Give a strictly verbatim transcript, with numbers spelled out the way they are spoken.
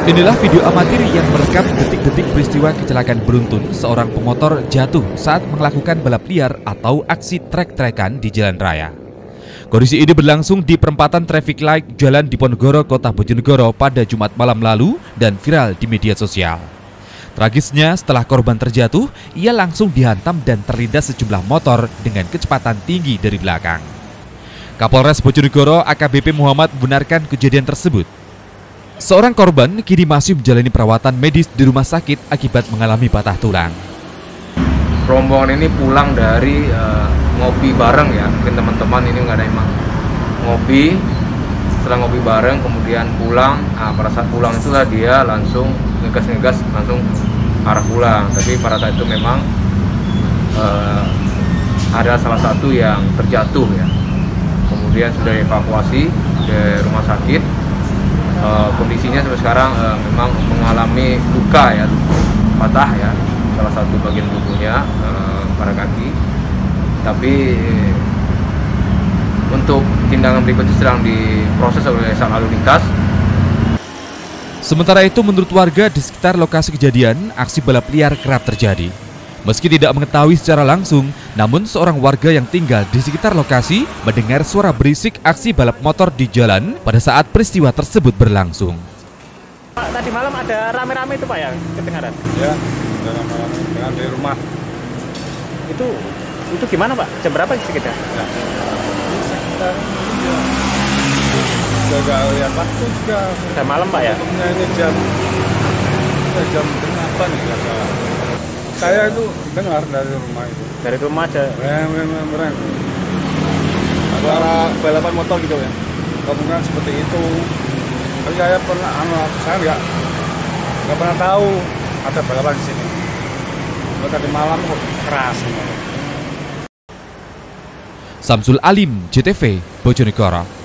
Inilah video amatir yang merekam detik-detik peristiwa kecelakaan beruntun seorang pemotor jatuh saat melakukan balap liar atau aksi trek-trekan di jalan raya. Kondisi ini berlangsung di perempatan traffic light Jalan Diponegoro, Kota Bojonegoro pada Jumat malam lalu dan viral di media sosial. Tragisnya, setelah korban terjatuh, ia langsung dihantam dan terlindas sejumlah motor dengan kecepatan tinggi dari belakang. Kapolres Bojonegoro A K B P Muhammad membenarkan kejadian tersebut. Seorang korban kini masih menjalani perawatan medis di rumah sakit akibat mengalami patah tulang. Rombongan ini pulang dari uh, ngopi bareng ya, mungkin teman-teman ini nggak ada emang ngopi. Setelah ngopi bareng kemudian pulang, nah, pada saat pulang itulah dia langsung ngegas-ngegas langsung arah pulang. Tapi pada saat itu memang uh, ada salah satu yang terjatuh ya. Kemudian sudah dievakuasi ke rumah sakit. Uh, kondisinya sampai sekarang uh, memang mengalami luka ya, patah ya, salah satu bagian tubuhnya uh, pada kaki. Tapi untuk tindakan berikutnya sedang diproses oleh sang lalu lintas. Sementara itu, menurut warga di sekitar lokasi kejadian, aksi balap liar kerap terjadi. Meski tidak mengetahui secara langsung, namun seorang warga yang tinggal di sekitar lokasi mendengar suara berisik aksi balap motor di jalan pada saat peristiwa tersebut berlangsung. Pak, tadi malam ada rame-rame itu Pak ya, kedengaran? Ya, ada rame-rame dengan di rumah. Itu itu gimana Pak? Jam berapa sekitar? Ya, sekitar ya. Juga lihat waktu juga. Udah malam Pak ya? Waktunya ini jam ya, jam delapan ya salah. Saya itu dengar dari rumah itu. Dari rumah aja. Rem, rem, rem, rem. Suara balapan motor gitu ya? Kemungkinan seperti itu. Tapi saya pernah, saya nggak nggak pernah tahu ada balapan di sini. Kalau tadi malam kok keras. Samsul Alim, J T V, Bojonegoro.